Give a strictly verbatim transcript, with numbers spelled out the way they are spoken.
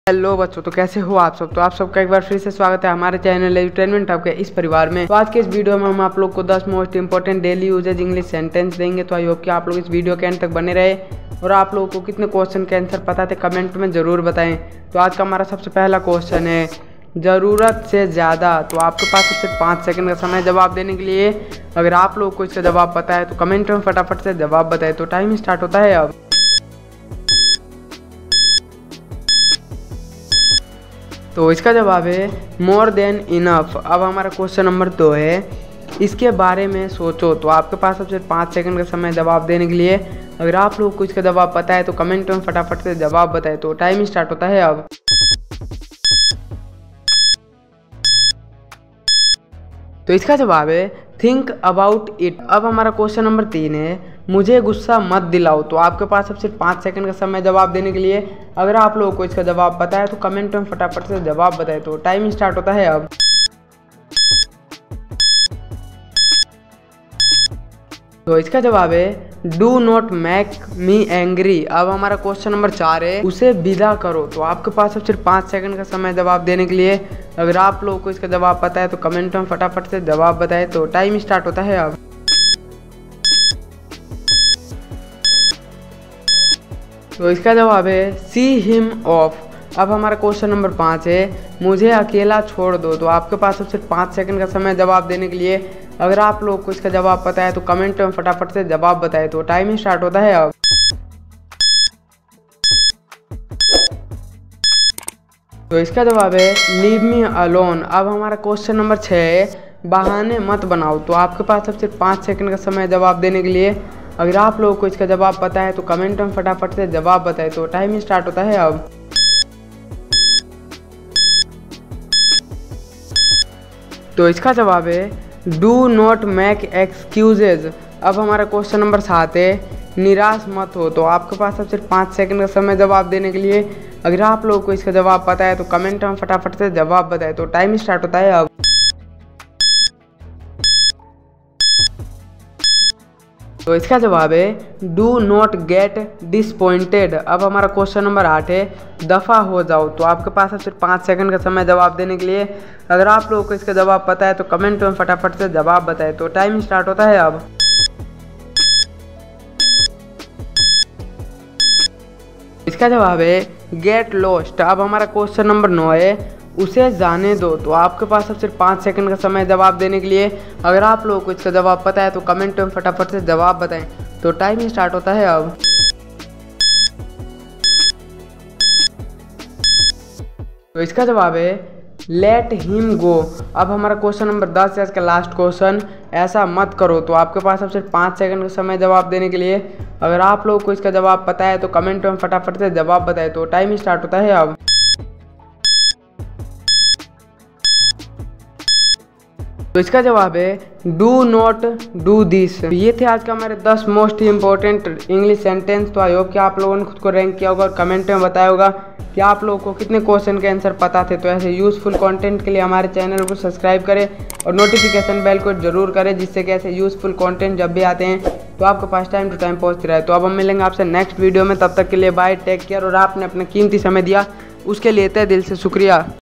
Hello बच्चों, तो कैसे हो आप सब। तो आप सबका एक बार फिर से स्वागत है हमारे चैनल एजुटेनमेंट हब के इस परिवार में। तो आज के इस वीडियो में हम आप लोग को दस most important daily usages English sentence देंगे। तो आई होप कि आप लोग इस वीडियो के एंड तक बने रहे और आप लोगों को कितने क्वेश्चन के आंसर पता थे कमेंट में ज़रूर बताएं। तो आज का हमारा सबसे पहला क्वेश्चन है ज़रूरत से ज़्यादा। तो आपके पास सिर्फ पाँच सेकंड का समय जवाब देने के लिए। अगर आप लोग को इसका जवाब पता है तो कमेंट में फटाफट से जवाब बताएं। तो टाइम स्टार्ट होता है अब। तो इसका जवाब है मोर देन इनफ। अब हमारा क्वेश्चन नंबर दो है इसके बारे में सोचो। तो आपके पास अब सिर्फ पाँच सेकंड का समय जवाब देने के लिए। अगर आप लोग को इसका जवाब पता है तो कमेंट में फटाफट से जवाब बताएं। तो टाइम स्टार्ट होता है अब। तो इसका जवाब है थिंक अबाउट इट। अब हमारा क्वेश्चन नंबर तीन है मुझे गुस्सा मत दिलाओ। तो आपके पास अब सिर्फ पाँच सेकंड का समय जवाब देने के लिए। अगर आप लोगों को इसका जवाब पता है तो कमेंट में फटाफट से जवाब बताएं। तो टाइम स्टार्ट होता है अब। तो इसका जवाब है do not make me angry. अब हमारा क्वेश्चन नंबर चार है उसे विदा करो। तो आपके पास अब सिर्फ पाँच सेकंड का समय जवाब देने के लिए। अगर आप लोगों को इसका जवाब पता है तो कमेंट में फटाफट से जवाब बताएं। तो टाइम स्टार्ट होता है अब। तो इसका जवाब है सी हिम ऑफ। अब हमारा क्वेश्चन नंबर पाँच है मुझे अकेला छोड़ दो। तो आपके पास अब सिर्फ पाँच सेकंड का समय जवाब देने के लिए। अगर आप लोग को इसका जवाब पता है तो कमेंट में फटाफट से जवाब बताएं। तो टाइम स्टार्ट होता है अब। तो इसका जवाब है लीव मी अलोन। अब हमारा क्वेश्चन नंबर छः है बहाने मत बनाओ। तो आपके पास अब सिर्फ पाँच सेकंड का समय जवाब देने के लिए। अगर आप लोगों को इसका जवाब पता है तो कमेंट में फटाफट से जवाब बताएं। तो टाइम स्टार्ट होता है अब। तो इसका जवाब है डू नॉट मेक एक्सक्यूजेज। अब हमारा क्वेश्चन नंबर सात है निराश मत हो। तो आपके पास अब सिर्फ पाँच सेकंड का समय जवाब देने के लिए। अगर आप लोगों को इसका जवाब पता है तो कमेंट में फटाफट से जवाब बताएं। तो टाइम स्टार्ट होता है अब। तो इसका जवाब है डू नॉट गेट डिसपॉइंटेड। अब हमारा क्वेश्चन नंबर आठ है दफ़ा हो जाओ। तो आपके पास अब सिर्फ पाँच सेकंड का समय जवाब देने के लिए। अगर आप लोगों को इसका जवाब पता है तो कमेंट में फटाफट से जवाब बताएं। तो टाइम स्टार्ट होता है अब। इसका जवाब है गेट लॉस्ट। अब हमारा क्वेश्चन नंबर नौ है उसे जाने दो। तो आपके पास अब सिर्फ पाँच सेकंड का समय जवाब देने के लिए। अगर आप लोगों को इसका जवाब पता है तो कमेंट में फटाफट से जवाब बताएं। तो टाइम स्टार्ट होता है अब। तो इसका जवाब है लेट हिम गो। अब हमारा क्वेश्चन नंबर दस है इसका लास्ट क्वेश्चन ऐसा मत करो। तो आपके पास अब सिर्फ पाँच सेकंड का समय जवाब देने के लिए। अगर आप लोगों को इसका जवाब पता है तो कमेंट में फटाफट से जवाब बताएं। तो टाइम स्टार्ट होता है अब। तो इसका जवाब है डू नॉट डू दिस। ये थे आज का हमारे दस मोस्ट इंपॉर्टेंट इंग्लिश सेंटेंस। तो आई होप कि आप लोगों ने खुद को रैंक किया होगा और कमेंट में बताया होगा कि आप लोगों को कितने क्वेश्चन के आंसर पता थे। तो ऐसे यूज़फुल कंटेंट के लिए हमारे चैनल को सब्सक्राइब करें और नोटिफिकेशन बेल को जरूर करें जिससे कि ऐसे यूज़फुल कंटेंट जब भी आते हैं तो आपके पास टाइम टू टाइम पहुँचते रहे। तो अब हम मिलेंगे आपसे नेक्स्ट वीडियो में। तब तक के लिए बाय, टेक केयर। और आपने अपना कीमती समय दिया उसके लिए तहे दिल से शुक्रिया।